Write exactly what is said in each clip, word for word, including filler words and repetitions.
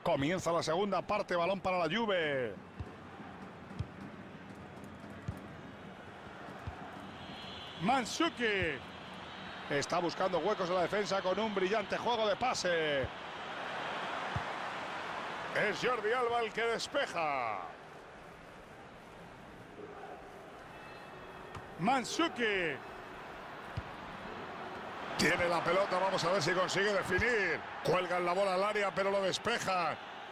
Comienza la segunda parte, balón para la Juve. Mandzukic está buscando huecos en la defensa con un brillante juego de pase. Es Jordi Alba el que despeja. Mandzukic tiene la pelota, vamos a ver si consigue definir. Cuelgan la bola al área, pero lo despejan.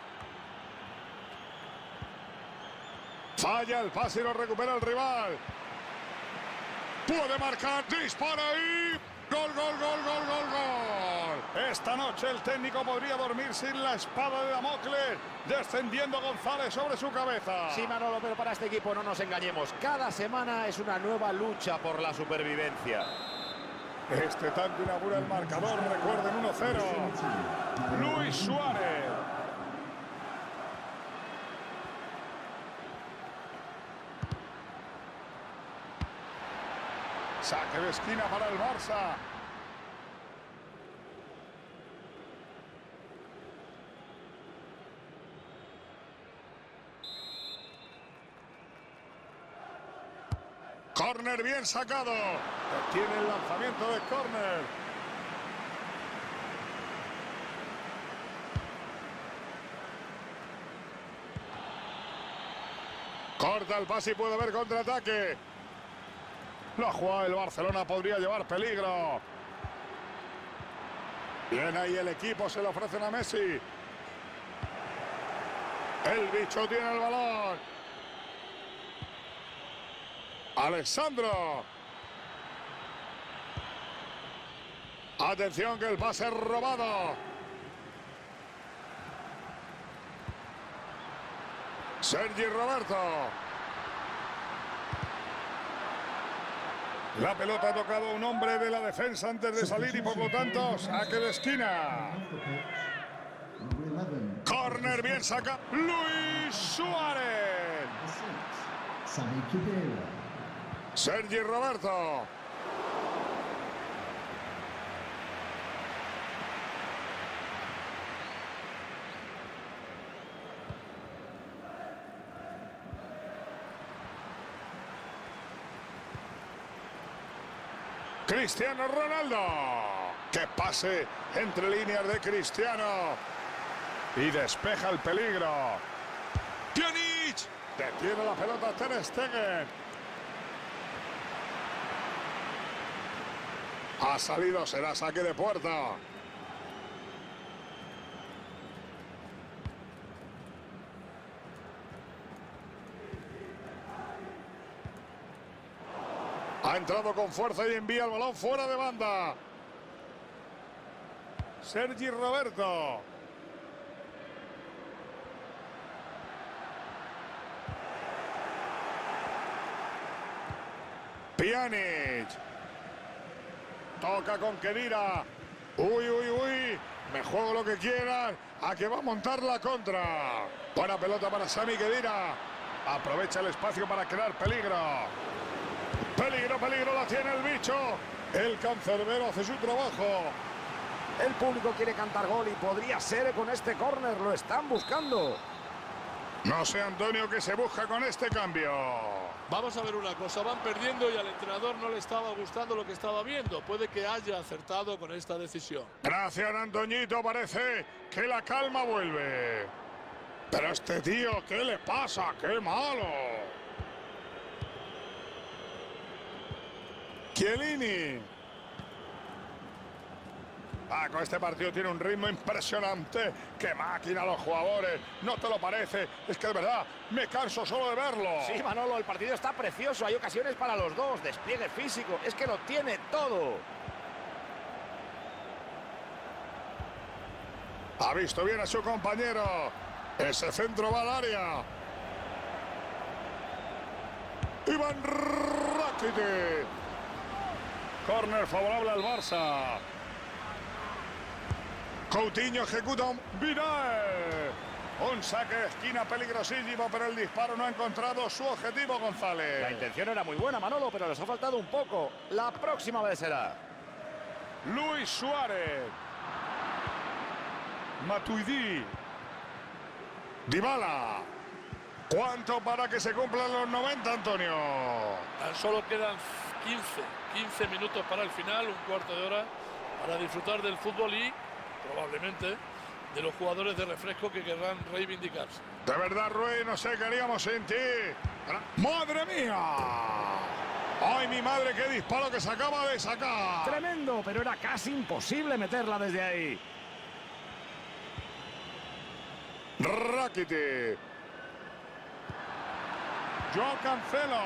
Falla el pase y lo recupera el rival. Puede marcar, dispara y... ¡Gol, gol, gol, gol, gol, gol! Esta noche el técnico podría dormir sin la espada de Damocles, descendiendo González sobre su cabeza. Sí, Manolo, pero para este equipo no nos engañemos. Cada semana es una nueva lucha por la supervivencia. Este tanto inaugura el marcador, recuerden, uno cero. Luis Suárez. Saque de esquina para el Barça. Córner bien sacado. Tiene el lanzamiento de córner. Corta el pase y puede haber contraataque. La jugada del Barcelona podría llevar peligro. Bien ahí el equipo, se le ofrecen a Messi. El bicho tiene el balón. Alexandro. Atención que el pase es robado. Sergi Roberto. La pelota ha tocado a un hombre de la defensa antes de salir y por lo tanto saque de esquina. Córner bien saca. Luis Suárez. Sergi Roberto. Cristiano Ronaldo. ¡Qué pase entre líneas de Cristiano! Y despeja el peligro. Pjanic. Detiene la pelota Ter Stegen. Ha salido, será saque de puerta. Ha entrado con fuerza y envía el balón fuera de banda. Sergi Roberto. Pjanic. Toca con Khedira. Uy, uy, uy. Me juego lo que quieran. A que va a montar la contra. Buena pelota para Sami Khedira. Aprovecha el espacio para crear peligro. Peligro, peligro, la tiene el bicho. El cancerbero hace su trabajo. El público quiere cantar gol y podría ser con este córner. Lo están buscando. No sé, Antonio, qué se busca con este cambio. Vamos a ver una cosa. Van perdiendo y al entrenador no le estaba gustando lo que estaba viendo. Puede que haya acertado con esta decisión. Gracias, Antoñito. Parece que la calma vuelve. Pero este tío, ¿qué le pasa? ¡Qué malo! Chiellini. Ah, con este partido tiene un ritmo impresionante. ¡Qué máquina los jugadores! ¿No te lo parece? Es que de verdad me canso solo de verlo. Sí, Manolo, el partido está precioso. Hay ocasiones para los dos. Despliegue físico. Es que lo tiene todo. Ha visto bien a su compañero. Ese centro va al área. Iván Rakitic. Córner favorable al Barça. Coutinho ejecuta un Vidal. Un saque de esquina peligrosísimo, pero el disparo no ha encontrado su objetivo, González. La intención era muy buena, Manolo, pero les ha faltado un poco. La próxima vez será. Luis Suárez. Matuidi. Dybala. ¿Cuánto para que se cumplan los noventa, Antonio? Tan solo quedan quince, quince minutos para el final, un cuarto de hora para disfrutar del fútbol y probablemente de los jugadores de refresco que querrán reivindicarse. De verdad, Rui, no sé qué haríamos sin ti. ¡Madre mía! ¡Ay, mi madre, qué disparo que se acaba de sacar! Tremendo, pero era casi imposible meterla desde ahí. Rakitic. Joao Cancelo.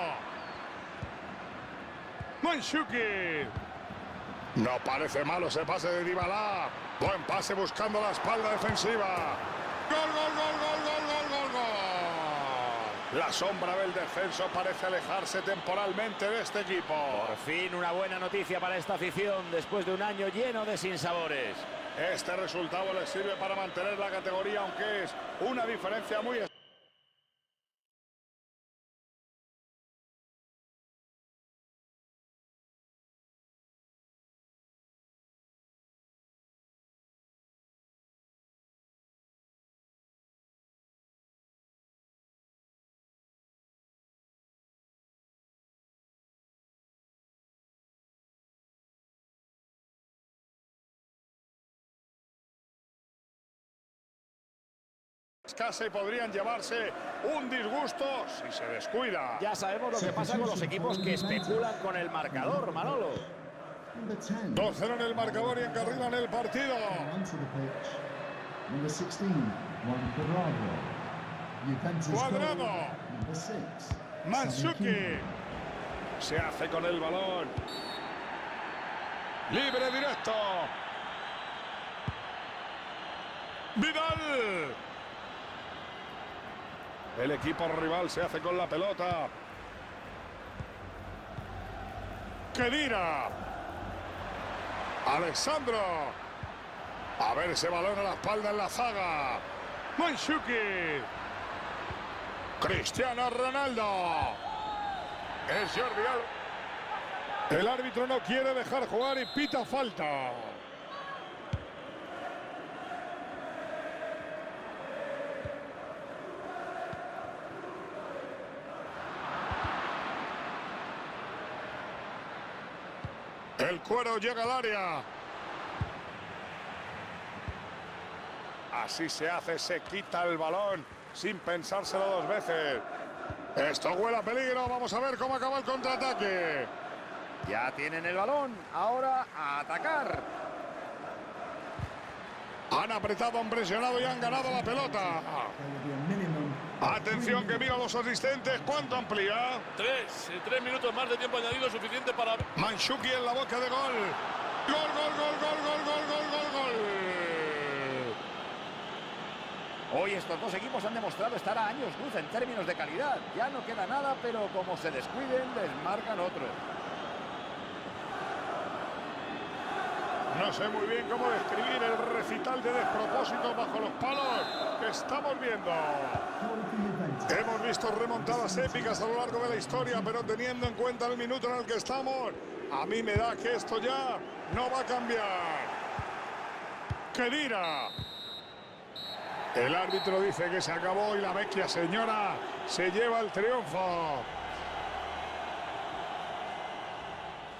Mandzukic. No parece malo ese pase de Dybala. Buen pase buscando la espalda defensiva. ¡Gol, gol, gol, gol, gol, gol, gol, gol! La sombra del descenso parece alejarse temporalmente de este equipo. Por fin una buena noticia para esta afición después de un año lleno de sinsabores. Este resultado les sirve para mantener la categoría, aunque es una diferencia muy estrecha. Casi podrían llevarse un disgusto si se descuida. Ya sabemos lo que pasa con los equipos que especulan con el marcador, Manolo. dos cero en el marcador y encarrilan el partido. Cuadrado. Mandzukic. Se hace con el balón. Libre directo. Vidal. El equipo rival se hace con la pelota. Khedira. Alessandro. A ver ese balón a la espalda en la zaga. Mandzukic. Cristiano Ronaldo. Es Jordi Alba. El árbitro no quiere dejar jugar y pita falta. El cuero llega al área. Así se hace, se quita el balón sin pensárselo dos veces. Esto huele a peligro. Vamos a ver cómo acaba el contraataque. Ya tienen el balón. Ahora a atacar. Han apretado, han presionado y han ganado la pelota. Atención que mira los asistentes. ¿Cuánto amplía? Tres, eh, tres minutos más de tiempo añadido suficiente para... Mandzukic en la boca de gol. Gol, gol, gol, gol, gol, gol, gol, gol, gol. Hoy estos dos equipos han demostrado estar a años luz en términos de calidad. Ya no queda nada, pero como se descuiden, desmarcan otro. No sé muy bien cómo describir el recital de despropósitos bajo los palos que estamos viendo. Hemos visto remontadas épicas a lo largo de la historia, pero teniendo en cuenta el minuto en el que estamos, a mí me da que esto ya no va a cambiar. Khedira. El árbitro dice que se acabó y la vecchia señora se lleva el triunfo.